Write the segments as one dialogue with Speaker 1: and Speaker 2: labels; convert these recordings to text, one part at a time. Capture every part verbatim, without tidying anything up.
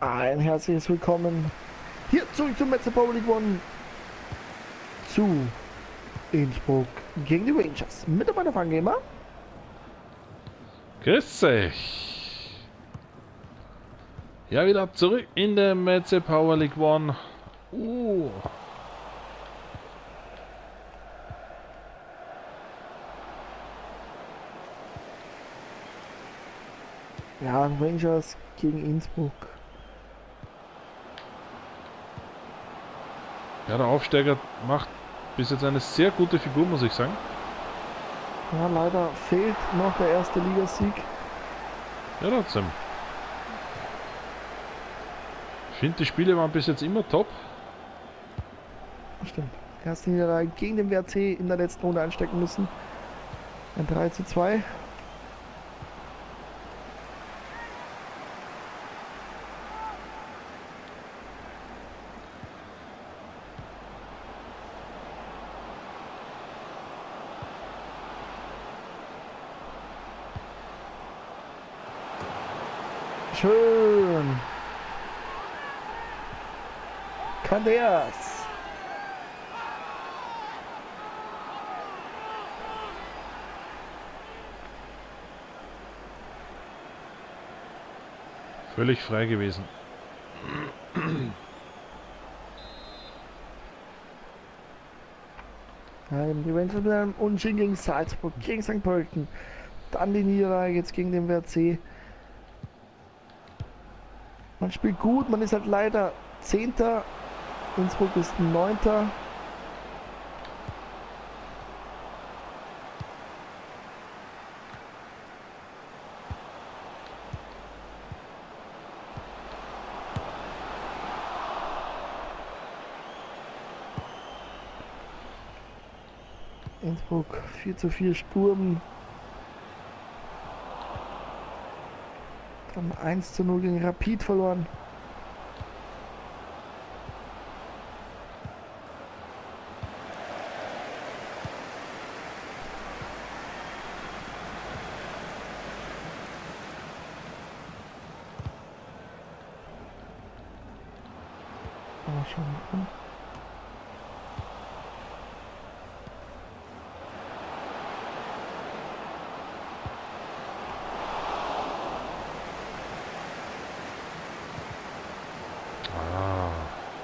Speaker 1: Ein herzliches Willkommen hier zurück zum Metze Power League One zu Innsbruck gegen die Rangers. Mit dabei der Fangamer.
Speaker 2: Grüß dich. Ja, wieder zurück in der Metze Power League One. Uh.
Speaker 1: Ja, Rangers gegen Innsbruck.
Speaker 2: Ja, der Aufsteiger macht bis jetzt eine sehr gute Figur, muss ich sagen.
Speaker 1: Ja, leider fehlt noch der erste Ligasieg.
Speaker 2: Ja, trotzdem. Ich finde, die Spiele waren bis jetzt immer top.
Speaker 1: Stimmt. Erste Niederlage gegen den W R C in der letzten Runde einstecken müssen. Ein drei zu zwei. Schön. Candeas.
Speaker 2: Völlig frei gewesen.
Speaker 1: Ja, eben die Rangers mit einem Unentschieden gegen Salzburg, gegen Sankt Pölten. Dann die Niederlage jetzt gegen den W R C. Man spielt gut, man ist halt leider Zehnter. Innsbruck ist Neunter. Innsbruck vier zu vier Sturm. Dann eins zu null gegen Rapid verloren. Aber schon. Hm.
Speaker 2: Ah.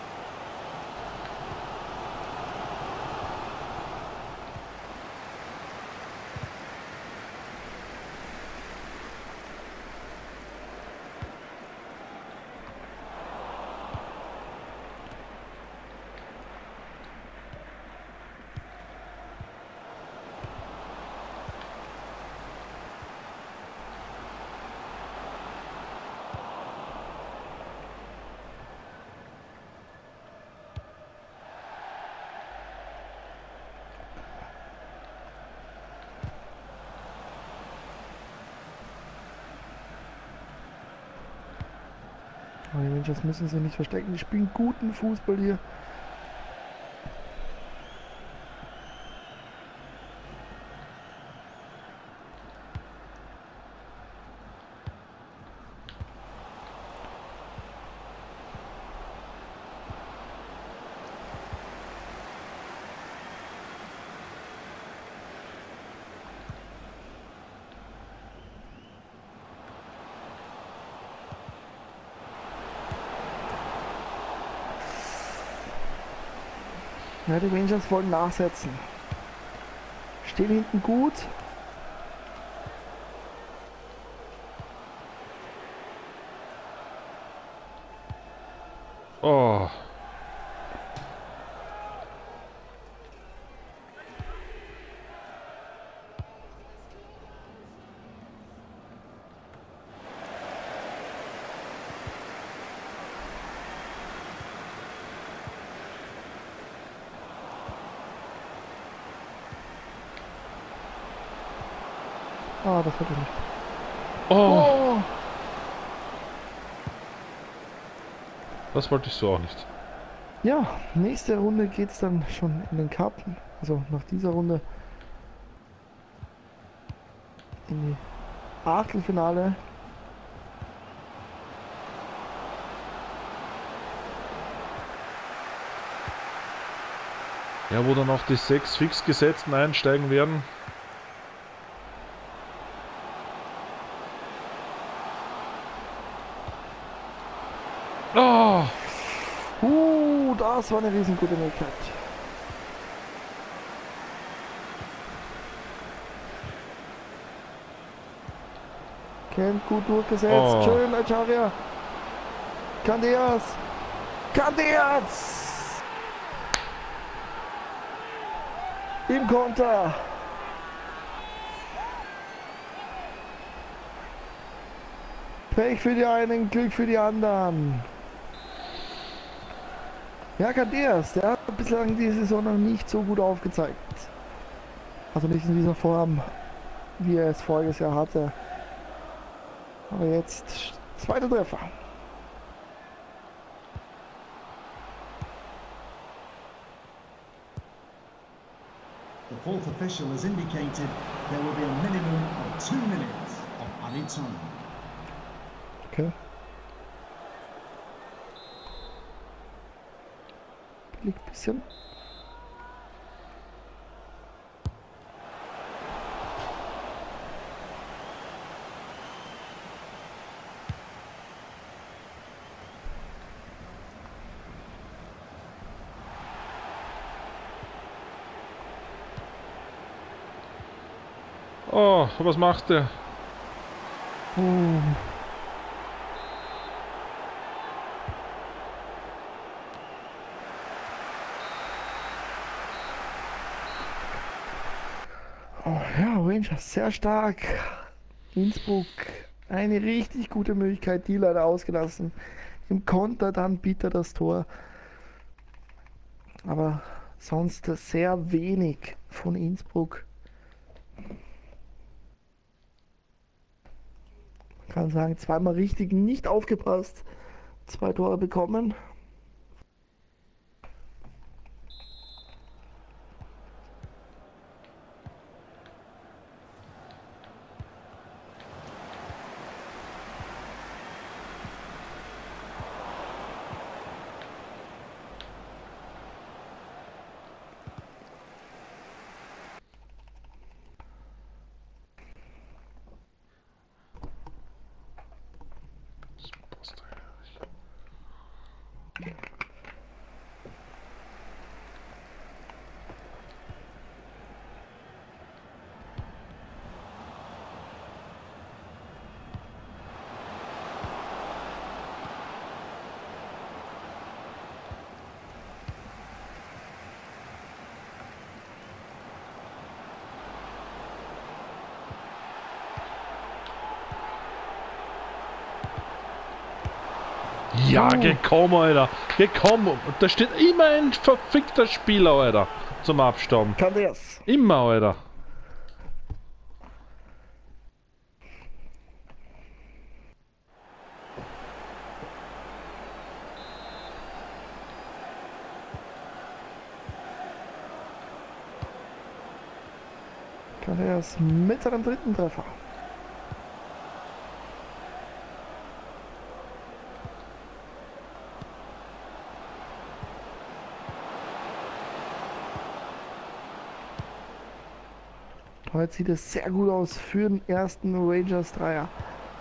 Speaker 2: Aber die Rangers müssen sich nicht verstecken. Die spielen guten Fußball hier. Ja, die Rangers wollen nachsetzen. Stehen hinten gut. Oh.
Speaker 1: Ah, das wird er nicht.
Speaker 2: Oh.
Speaker 1: Oh!
Speaker 2: Das wollte ich so auch nicht.
Speaker 1: Ja, nächste Runde geht es dann schon in den Cup. Also nach dieser Runde in die Achtelfinale.
Speaker 3: Ja, wo dann auch die sechs Fixgesetzten einsteigen werden. Oh!
Speaker 1: Uh, das war eine riesengute Möglichkeit. Kent gut durchgesetzt.
Speaker 3: Oh.
Speaker 1: Schön, Echaria. Candeas. Candeas! Im Konter. Pech für die einen, Glück für die anderen. Ja, Candeas, der hat bislang die Saison noch nicht so gut aufgezeigt. Also nicht in dieser Form, wie er es voriges Jahr hatte. Aber jetzt zweiter Treffer.
Speaker 4: The fourth official has indicated there will be a minimum of two minutes of added time.
Speaker 1: Okay. Liegt ein bisschen.
Speaker 3: Oh, was macht der?
Speaker 1: Uh. Oh ja, Rangers sehr stark. Innsbruck, eine richtig gute Möglichkeit, die leider ausgelassen. Im Konter dann bitter das Tor. Aber sonst sehr wenig von Innsbruck. Man kann sagen, zweimal richtig nicht aufgepasst. Zwei Tore bekommen.
Speaker 3: Ja,
Speaker 1: Uh.
Speaker 3: gekommen, Alter. Gekommen. Und da steht immer ein verfickter Spieler, Alter. Zum Abstauben.
Speaker 1: Candeas.
Speaker 3: Immer, Alter.
Speaker 1: Candeas mit seinem dritten Treffer. Heute sieht es sehr gut aus für den ersten Rangers Dreier.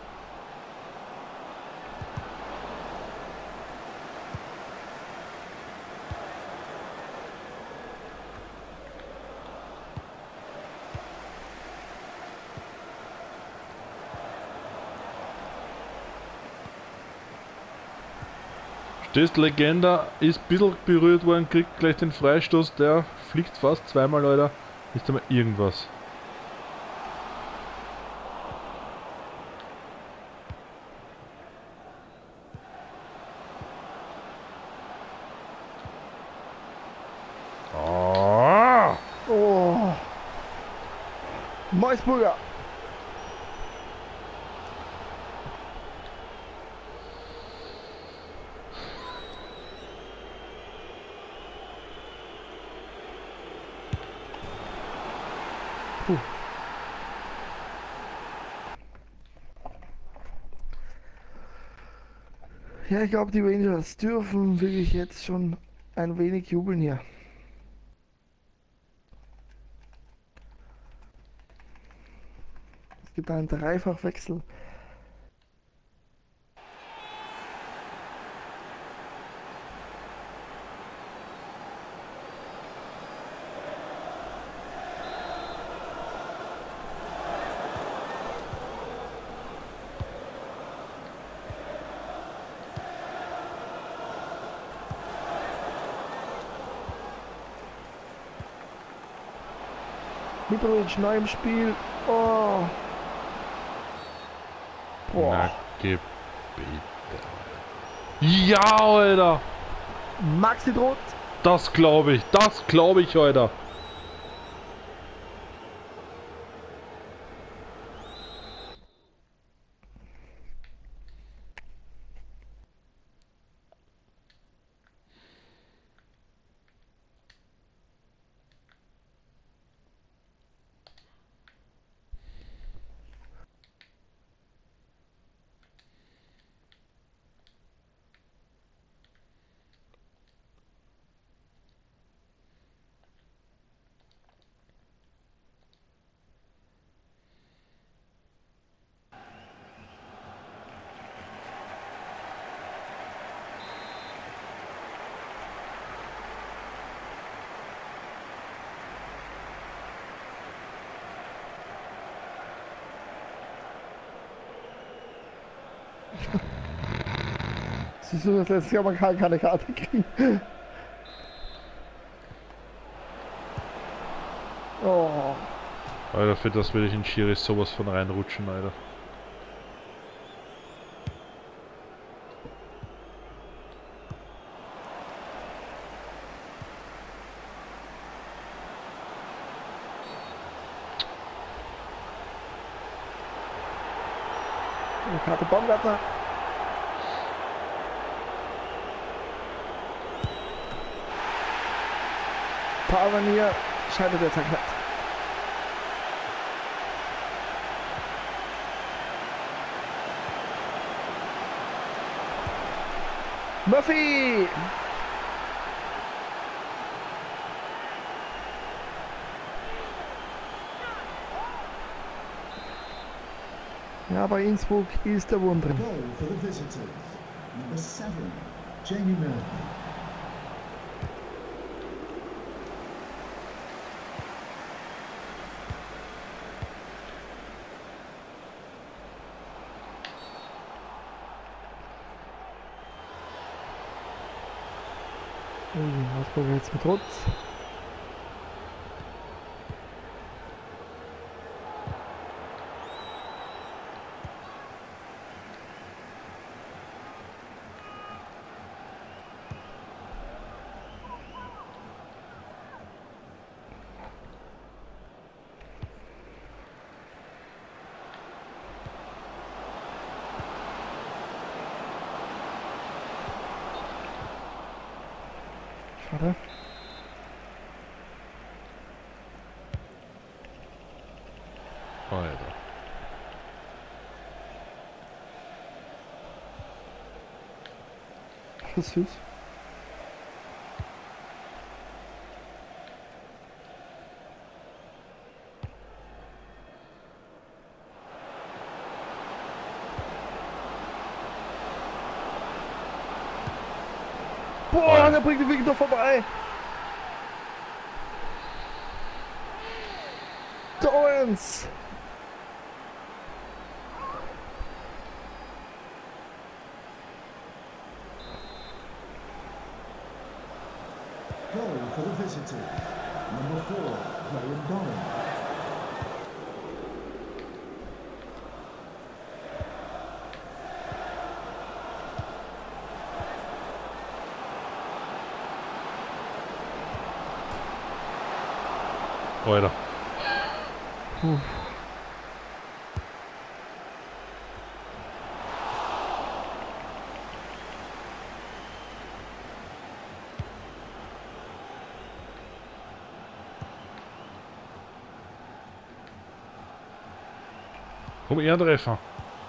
Speaker 3: Stehst Legende, ist ein bisschen berührt worden, kriegt gleich den Freistoß, der fliegt fast zweimal, Alter. Ist da mal irgendwas. Oh.
Speaker 1: Oh. Meusburger. Puh. Ja, ich glaube, die Rangers dürfen wirklich jetzt schon ein wenig jubeln hier. gibt einen Dreifachwechsel. Mitrovic neu im Spiel. Oh. Boah.
Speaker 3: Na, geh bitte. Ja, Alter!
Speaker 1: Maxi droht.
Speaker 3: Das glaube ich, das glaube ich, Alter.
Speaker 1: Siehst du, das letzte Jahr man kann keine Karte kriegen. Oh.
Speaker 3: Alter, für das will ich in Schiris sowas von reinrutschen, Alter.
Speaker 1: Eine Karte Baumgartner. Pavanier scheidet jetzt komplett. Murphy! Ja, bei Innsbruck ist der Wurm drin.
Speaker 4: Goal for the visitors. Number seven, Jamie Murphy.
Speaker 1: Ui, Augsburg jetzt mit Rutz. Schade.
Speaker 3: Alter.
Speaker 1: Das ist süß. Boah,
Speaker 3: Alter.
Speaker 1: der bringt den Victor vorbei. Torrens.
Speaker 4: Goal for the visitors. Number four, Graham Doran.
Speaker 3: Alter.
Speaker 1: Puh.
Speaker 3: Komm, Ehrentreffer.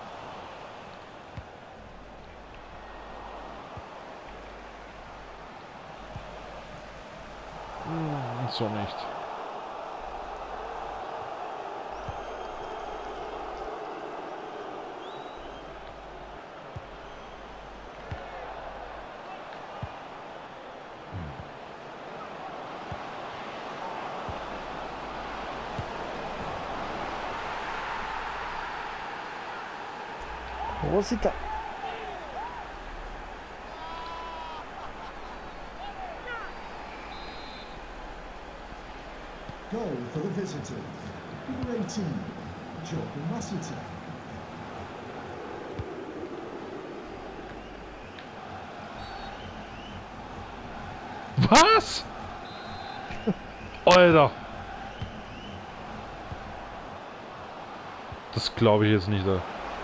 Speaker 3: Hm, so nicht.
Speaker 1: Rosita.
Speaker 4: Goal for the visitors. Number eighteen, Jordan Rossiter.
Speaker 3: Was? Alter. Das glaube ich jetzt nicht. Da.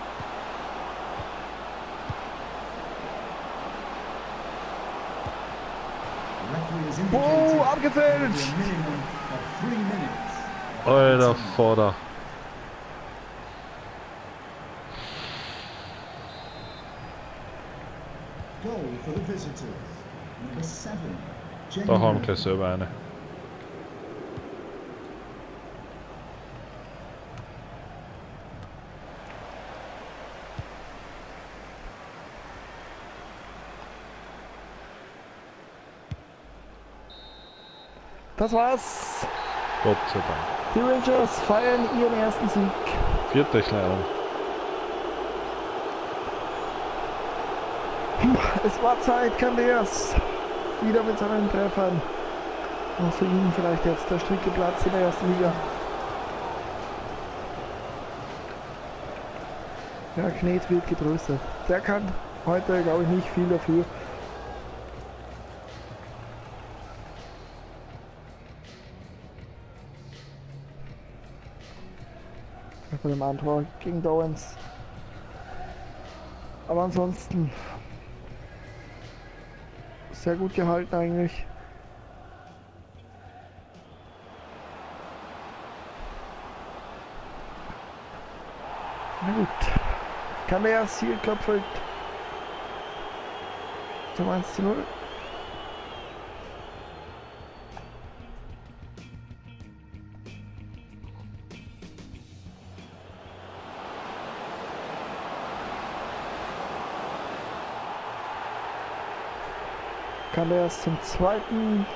Speaker 1: Oh, abgefällt!
Speaker 3: Alter, Vorder.
Speaker 4: Goal for the visitors. Number seven,
Speaker 3: Da haben wir gleich selber eine.
Speaker 1: Das war's.
Speaker 3: Gott sei Dank.
Speaker 1: Die Rangers feiern ihren ersten Sieg.
Speaker 3: Vierte Kleidung.
Speaker 1: Es war Zeit, Candeas. Wieder mit seinen Treffern. Und für ihn vielleicht jetzt der stricke Platz in der ersten Liga. Ja, Knet wird getröstet. Der kann heute, glaube ich, nicht viel dafür. Bei dem Antor gegen Dowens. Aber ansonsten sehr gut gehalten eigentlich. Na gut. Kann der Ziel klopft zum eins zu null. Kann der erst zum zweiten.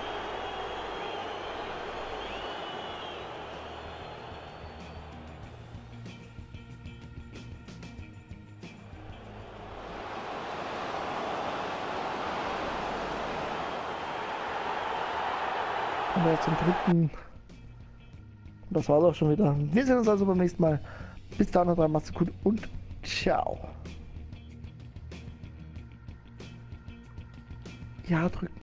Speaker 1: Kann der zum dritten. Das war's auch schon wieder. Wir sehen uns also beim nächsten Mal. Bis dann, macht's gut und ciao. Ja, drücken.